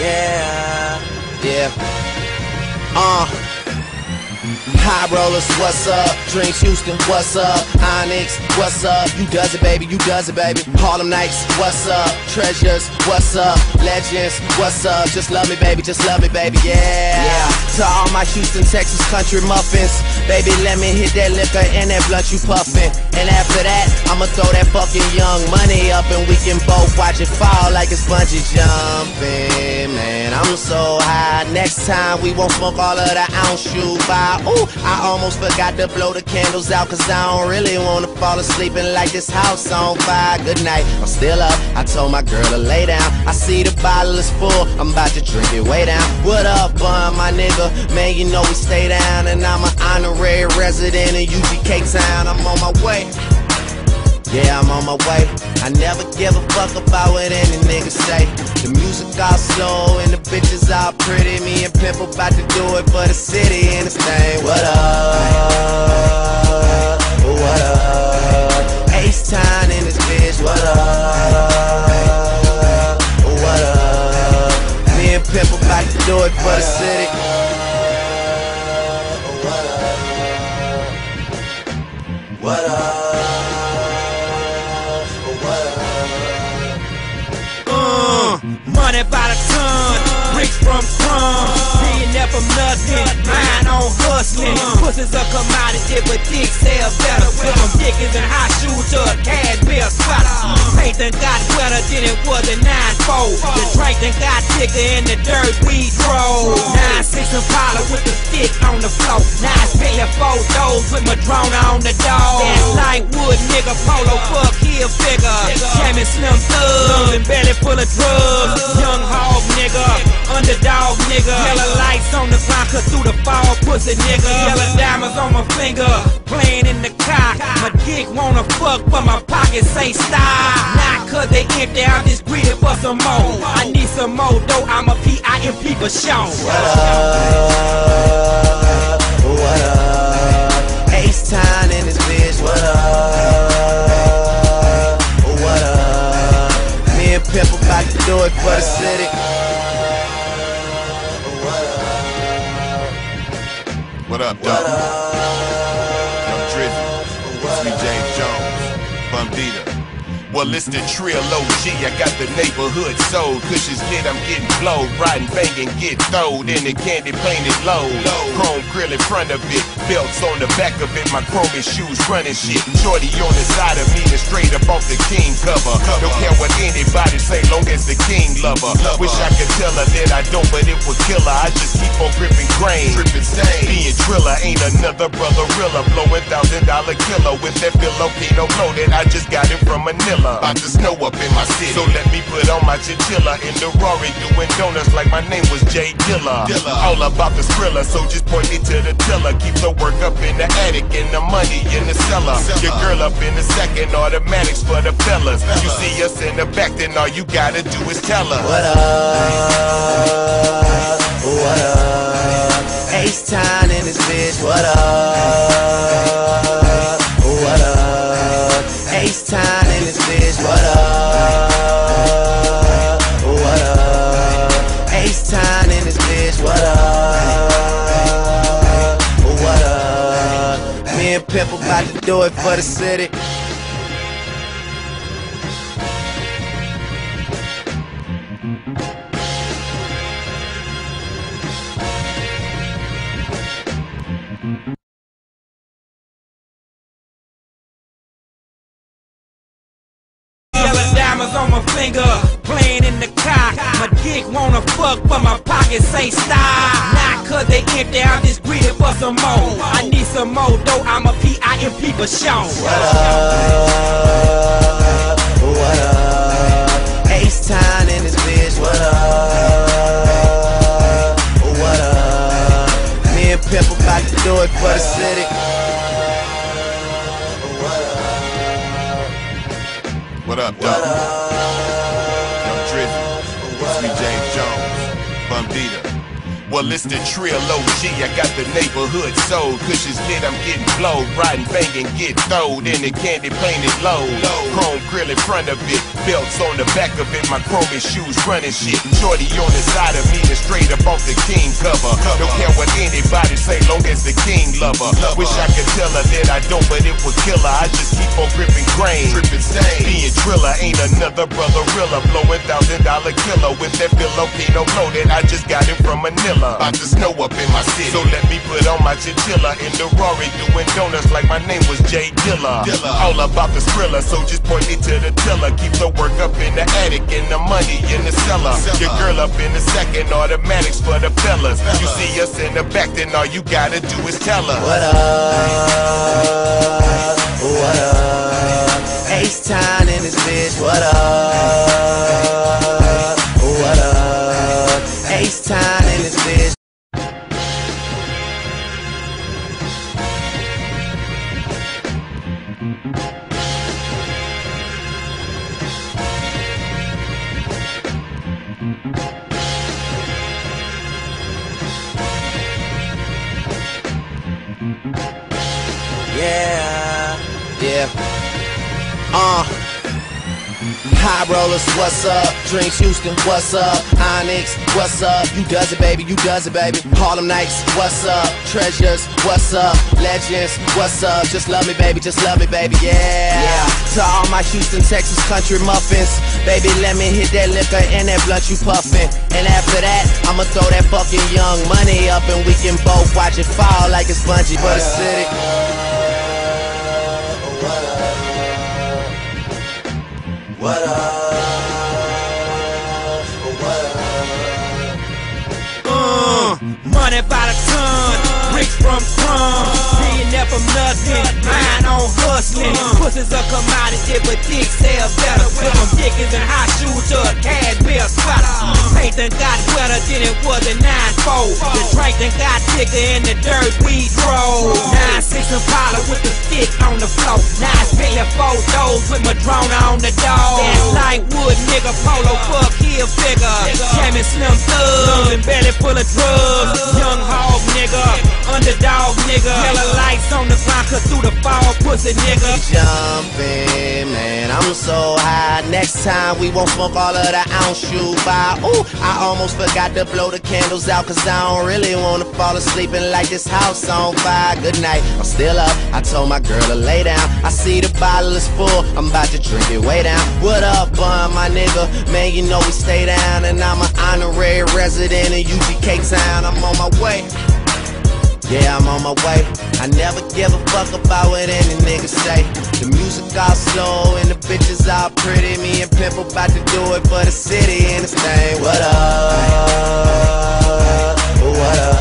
Yeah, yeah. High rollers, what's up? Dreams Houston, what's up? Onyx, what's up? You does it, baby, you does it, baby. Harlem Nights, what's up? Treasures, what's up? Legends, what's up? Just love me, baby, yeah. To all my Houston, Texas country muffins, baby, let me hit that liquor and that blunt you puffin'. And after that, I'ma throw that fucking Young Money up and we can both watch it fall like it's bungee jumping. Man, I'm so high. Next time we won't smoke all of the ounce you buy. Ooh, I almost forgot to blow the candles out, cause I don't really wanna fall asleep and light this house on fire. Good night, I'm still up. I told my girl to lay down. I see the bottle is full, I'm about to drink it way down. What up, Bun, my nigga? Man, you know we stay down, and I'm an honorary resident in UGK town. I'm on my way. Yeah, I'm on my way. I never give a fuck about what any nigga say. The music all slow and the bitches all pretty. Me and Pimp about to do it for the city and this thing. What up? What up? Ace Town in this bitch. What up? What up? Me and Pimp about to do it for the city. What up? Money by the ton, rich from crumbs, millionaire from nothing, mine on hustling. Pussy's a commodity, but dick sell better. Went from Dickies and high shoes to a cashmere sweater. Paint done got wetter than it was in 9-4. The drink done got thicker in the dirt we drove. 9-6 Impala with the stick on the floor. 9 spilling 4 doors with my drone on the door. That light wood nigga polo fuck here figure. Jamming Slim Thugs and belly full of drugs. Young hog nigga, underdog nigga. Yellow lights on the ground, cut through the fall, pussy nigga. Yellow diamonds on my finger, playing in the car. My dick wanna fuck, but my pockets say stop. Not cause they empty, I'm just greedy for some more. I need some more though, I'm a P.I.M.P. for sure. What up? What up? Ace Town in this bitch. What up? What up? Me and Pimp about to do it for the city. What up, dog? I'm Drizzy, Sweet James Jones, Bun B. Well, it's the Trill OG, I got the neighborhood sold. Cushions lit, I'm getting blowed. Riding, banging, get throwed in the candy painted low. Chrome grill in front of it, belts on the back of it. My chrome shoes running shit. Shorty on the side of me and straight up off the king cover. Don't care what anybody say, long as the king love her. Wish I could tell her that I don't, but it would kill her. I just keep on gripping grain. Being Triller ain't another brother realer. Blowing $1,000 killer with that Filipino flow that I just got it from Manila. About to snow up in my city, so let me put on my chinchilla in the Rory, doing donuts like my name was Jay Dilla. All about the Skrilla, so just point me to the tiller. Keep the work up in the attic and the money in the cellar. Your girl up in the second, automatics for the fellas. You see us in the back, then all you gotta do is tell her. What up? What up? Ace Town in this bitch. What up? What up? Ace Town in this bitch. What up? What up? Ace Town in this bitch. What up? What up? Me and Pimp about to do it for the city. On my finger, playing in the car. My dick wanna fuck, but my pockets say stop. Not cause they empty, I'm just greedy for some more. I need some more though, I'm a P.I.M.P. for sure. What up? What up? Ace Town in this bitch. What up? What up? Me and Pimp about to do it for the city. What up, dog? I'm Drizzy, Sweet James Jones, Bun B. Well, it's the Trill OG, I got the neighborhood sold. Cushions lit, I'm getting blowed. Riding, banging, get throwed in the candy painted low. Chrome grill grill in front of it. Belts on the back of it, my chromey shoes running shit. Shorty on the side of me and straight up off the king cover. Don't care what anybody say, long as the king love her. Wish I could tell her that I don't, but it would kill her. I just keep on gripping grain. Being driller ain't another brother realer. Blowing $1,000 killer with that Filipino flow that I just got it from Manila. About to snow up in my city, so let me put on my chinchilla in the Rari doing donuts like my name was Jay Dilla. All about the Skrilla, so just point me to the tiller. Keep the work up in the attic and the money in the cellar. Your girl up in the second, automatics for the fellas. You see us in the back, then all you gotta do is tell her. What up? What up? Ace time in this bitch. What up? What up? Ace time in this bitch. Yeah. High rollers, what's up? Drinks Houston, what's up? Onyx, what's up? You does it, baby, you does it, baby. Harlem Nights, what's up? Treasures, what's up? Legends, what's up? Just love me, baby, just love me, baby, yeah. To all my Houston, Texas country muffins, baby, let me hit that liquor and that blunt you puffin'. And after that, I'ma throw that fucking Young Money up and we can both watch it fall like it's bungee for the city. What up? What up? Money by the ton, rich from crumbs, billionaire from nothing, mind on hustling. Pussy's a commodity, but dicks sell better. Went from Dickens and high shoes to a Cashmere sweater. Paint done got wetter than it was in 9-4. The drink done got thicker in the dirt we drove. 9-6 Impala with the stick on the floor. 9-4 doors with my drone on the door. That light wood nigga polo fuck heel figure. Jamie Slim thugs and belly full of drugs. Young hog nigga, underdog nigga. Yellow lights on the ground cut through the fall pussy nigga. Jumping, man, I'm so high. Next time we won't smoke all of the ounce you buy. Ooh, I almost forgot to blow the candles out, cause I don't really wanna fall asleep and light this house on fire. Good night, I'm still up. I told my girl to lay down. I see the bottle is full, I'm about to drink it way down. What up, Bun, my nigga? Man, you know we stay down, and I'm an honorary resident in UGK town. I'm on my way. Yeah, I'm on my way. I never give a fuck about what any nigga say. The music all slow and the bitches all pretty. Me and Pimp about to do it for the city and this thing. What up? What up?